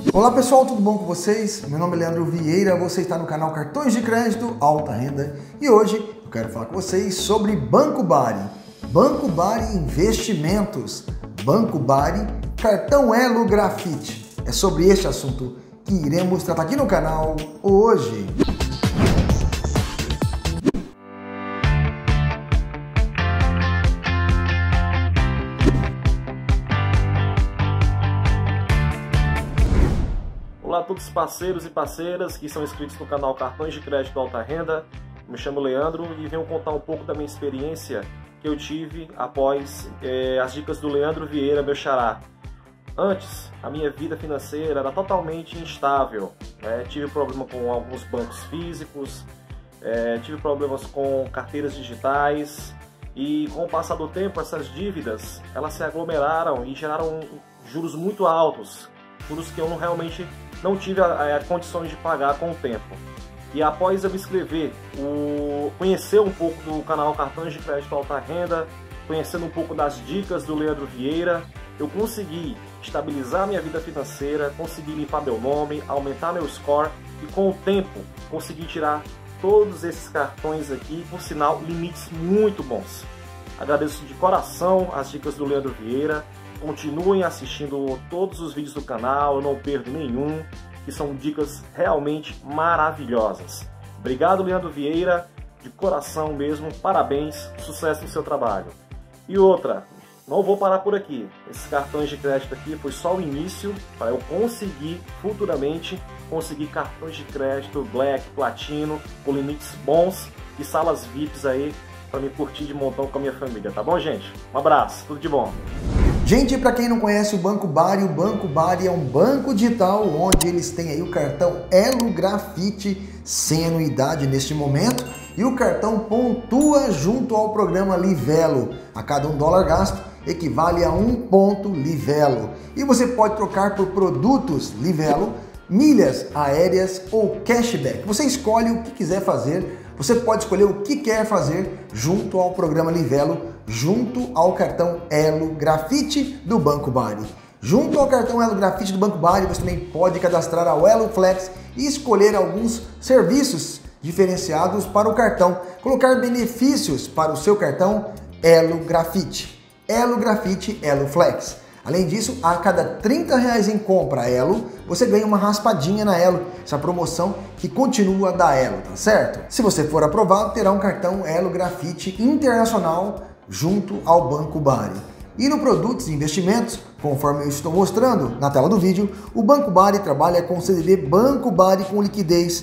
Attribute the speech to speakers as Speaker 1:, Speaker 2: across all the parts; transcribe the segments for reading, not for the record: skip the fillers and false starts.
Speaker 1: Olá pessoal, tudo bom com vocês? Meu nome é Leandro Vieira, você está no canal Cartões de Crédito Alta Renda e hoje eu quero falar com vocês sobre Banco Bari. Banco Bari Investimentos, Banco Bari, Cartão Elo Grafite. É sobre este assunto que iremos tratar aqui no canal hoje.
Speaker 2: Olá a todos os parceiros e parceiras que são inscritos no canal Cartões de Crédito Alta Renda. Me chamo Leandro e venho contar um pouco da minha experiência que eu tive após as dicas do Leandro Vieira, meu xará. Antes, a minha vida financeira era totalmente instável, né? Tive problema com alguns bancos físicos, tive problemas com carteiras digitais e com o passar do tempo essas dívidas elas se aglomeraram e geraram juros muito altos, juros que eu realmente não tive condições de pagar com o tempo. E após eu me inscrever, conhecer um pouco do canal Cartões de Crédito Alta Renda, conhecendo um pouco das dicas do Leandro Vieira, eu consegui estabilizar minha vida financeira, consegui limpar meu nome, aumentar meu score e com o tempo consegui tirar todos esses cartões aqui, por sinal, limites muito bons. Agradeço de coração as dicas do Leandro Vieira. Continuem assistindo todos os vídeos do canal, eu não perdo nenhum, que são dicas realmente maravilhosas. Obrigado, Leandro Vieira, de coração mesmo, parabéns, sucesso no seu trabalho. E outra, não vou parar por aqui, esses cartões de crédito aqui foi só o início para eu conseguir futuramente conseguir cartões de crédito Black, Platino, com limites bons e salas VIPs aí para me curtir de montão com a minha família, tá bom, gente? Um abraço, tudo de bom!
Speaker 1: Gente, para quem não conhece o Banco Bari é um banco digital onde eles têm aí o cartão Elo Grafite sem anuidade neste momento e o cartão pontua junto ao programa Livelo. A cada $1 gasto equivale a 1 ponto Livelo. E você pode trocar por produtos Livelo, milhas aéreas ou cashback. Você escolhe o que quiser fazer. Você pode escolher o que quer fazer junto ao programa Livelo, junto ao cartão Elo Grafite do Banco Bari. Junto ao cartão Elo Grafite do Banco Bari, você também pode cadastrar ao Elo Flex e escolher alguns serviços diferenciados para o cartão, colocar benefícios para o seu cartão Elo Grafite, Elo Flex. Além disso, a cada R$30 em compra Elo, você ganha uma raspadinha na Elo, essa promoção que continua da Elo, tá certo? Se você for aprovado, terá um cartão Elo Grafite Internacional junto ao Banco Bari. E no Produtos e Investimentos, conforme eu estou mostrando na tela do vídeo, o Banco Bari trabalha com o CDB Banco Bari com liquidez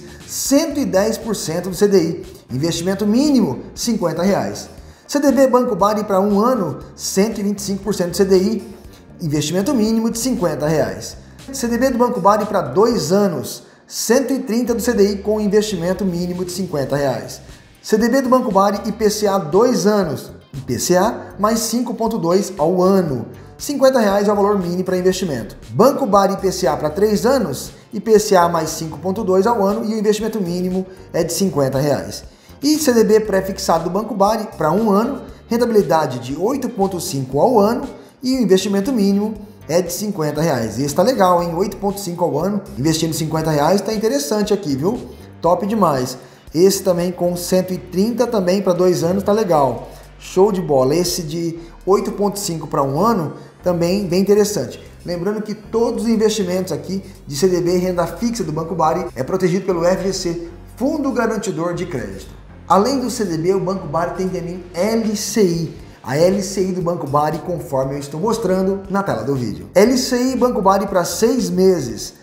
Speaker 1: 110% do CDI, investimento mínimo R$50. CDB Banco Bari para 1 ano, 125% do CDI, investimento mínimo de R$50. CDB do Banco Bari para 2 anos, 130 do CDI com investimento mínimo de R$50. CDB do Banco Bari IPCA 2 anos, IPCA mais 5,2 ao ano, R$50 é o valor mínimo para investimento. Banco Bari IPCA para 3 anos, IPCA mais 5,2 ao ano e o investimento mínimo é de R$50. E CDB pré-fixado do Banco Bari para 1 ano, rentabilidade de 8,5 ao ano e o investimento mínimo é de R$50. Esse está legal, hein? 8,5 ao ano, investindo R$50 está interessante aqui, viu? Top demais. Esse também com 130 também para 2 anos tá legal. Show de bola. Esse de 8,5 para 1 ano também bem interessante. Lembrando que todos os investimentos aqui de CDB e renda fixa do Banco Bari é protegido pelo FGC, Fundo Garantidor de Crédito. Além do CDB, o Banco Bari tem também LCI. A LCI do Banco Bari, conforme eu estou mostrando na tela do vídeo. LCI Banco Bari para 6 meses,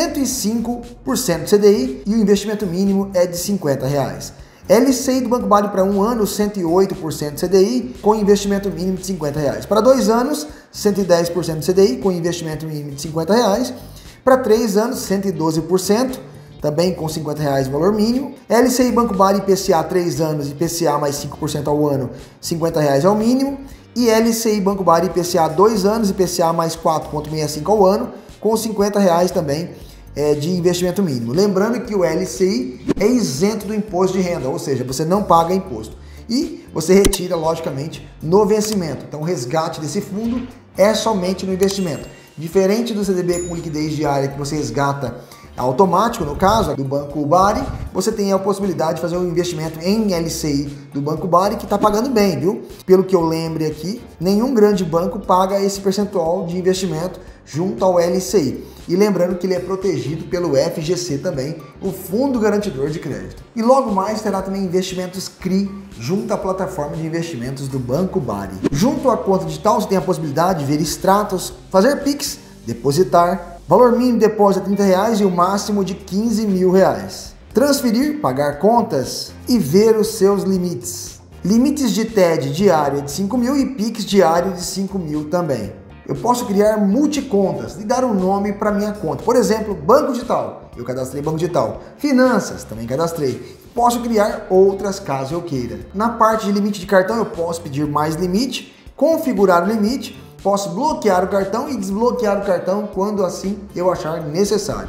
Speaker 1: 105% do CDI e o investimento mínimo é de R$50. LCI do Banco Bari para 1 ano, 108% do CDI com investimento mínimo de R$50. Para 2 anos, 110% do CDI com investimento mínimo de R$50. Para 3 anos, 112%. Também com R$50 o valor mínimo. LCI Banco Bari IPCA 3 anos, IPCA mais 5% ao ano, R$50 é o mínimo. E LCI Banco Bari IPCA 2 anos, IPCA mais 4,65 ao ano, com R$50 também de investimento mínimo. Lembrando que o LCI é isento do imposto de renda, ou seja, você não paga imposto. E você retira, logicamente, no vencimento. Então o resgate desse fundo é somente no investimento. Diferente do CDB com liquidez diária que você resgata automático, no caso do Banco Bari, você tem a possibilidade de fazer um investimento em LCI do Banco Bari que está pagando bem, viu? Pelo que eu lembre aqui, nenhum grande banco paga esse percentual de investimento junto ao LCI. E lembrando que ele é protegido pelo FGC também, o Fundo Garantidor de Crédito. E logo mais terá também investimentos CRI junto à plataforma de investimentos do Banco Bari. Junto à conta digital você tem a possibilidade de ver extratos, fazer Pix, depositar, valor mínimo de depósito é R$30 e o máximo de R$15 mil. Transferir, pagar contas e ver os seus limites. Limites de TED diário de 5 mil e Pix diário de 5 mil também. Eu posso criar multicontas e dar um nome para minha conta. Por exemplo, Banco Digital. Eu cadastrei Banco Digital. Finanças, também cadastrei. Posso criar outras caso eu queira. Na parte de limite de cartão eu posso pedir mais limite, configurar o limite, posso bloquear o cartão e desbloquear o cartão quando assim eu achar necessário.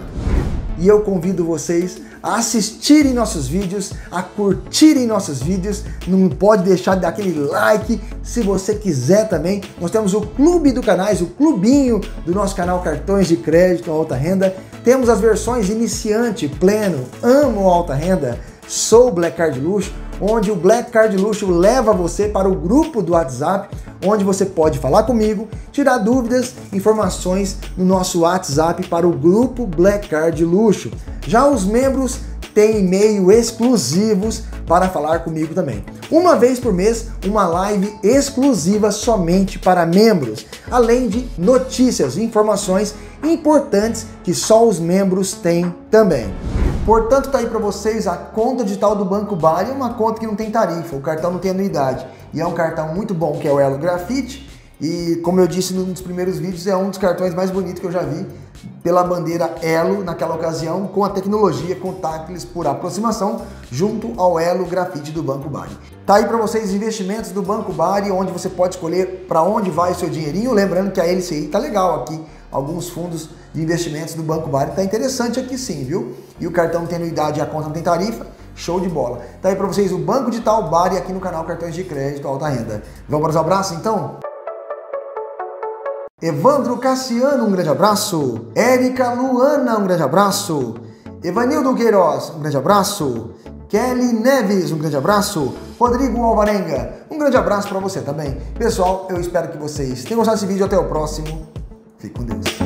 Speaker 1: E eu convido vocês a assistirem nossos vídeos, a curtirem nossos vídeos, não pode deixar de dar aquele like, se você quiser também. Nós temos o clube do canais, o clubinho do nosso canal Cartões de Crédito Alta Renda. Temos as versões iniciante, pleno, amo alta renda, sou Black Card Luxo, onde o Black Card Luxo leva você para o grupo do WhatsApp, onde você pode falar comigo, tirar dúvidas, informações no nosso WhatsApp para o grupo Black Card Luxo. Já os membros têm e-mail exclusivos para falar comigo também. Uma vez por mês, uma live exclusiva somente para membros, além de notícias e informações importantes que só os membros têm também. Portanto, tá aí para vocês a conta digital do Banco Bari, é uma conta que não tem tarifa, o cartão não tem anuidade. E é um cartão muito bom, que é o Elo Grafite. E como eu disse num dos primeiros vídeos, é um dos cartões mais bonitos que eu já vi, pela bandeira Elo naquela ocasião, com a tecnologia contactless por aproximação, junto ao Elo Grafite do Banco Bari. Tá aí para vocês investimentos do Banco Bari, onde você pode escolher para onde vai o seu dinheirinho, lembrando que a LCI tá legal aqui. Alguns fundos de investimentos do Banco Bari tá interessante aqui sim, viu? E o cartão não tem anuidade e a conta não tem tarifa, show de bola. Tá aí para vocês o Banco Digital Bari aqui no canal Cartões de Crédito Alta Renda. Vamos para os abraços então? Evandro Cassiano, um grande abraço. Érica Luana, um grande abraço. Evanildo Queiroz, um grande abraço. Kelly Neves, um grande abraço. Rodrigo Alvarenga, um grande abraço para você também. Pessoal, eu espero que vocês tenham gostado desse vídeo. Até o próximo. Fique com Deus.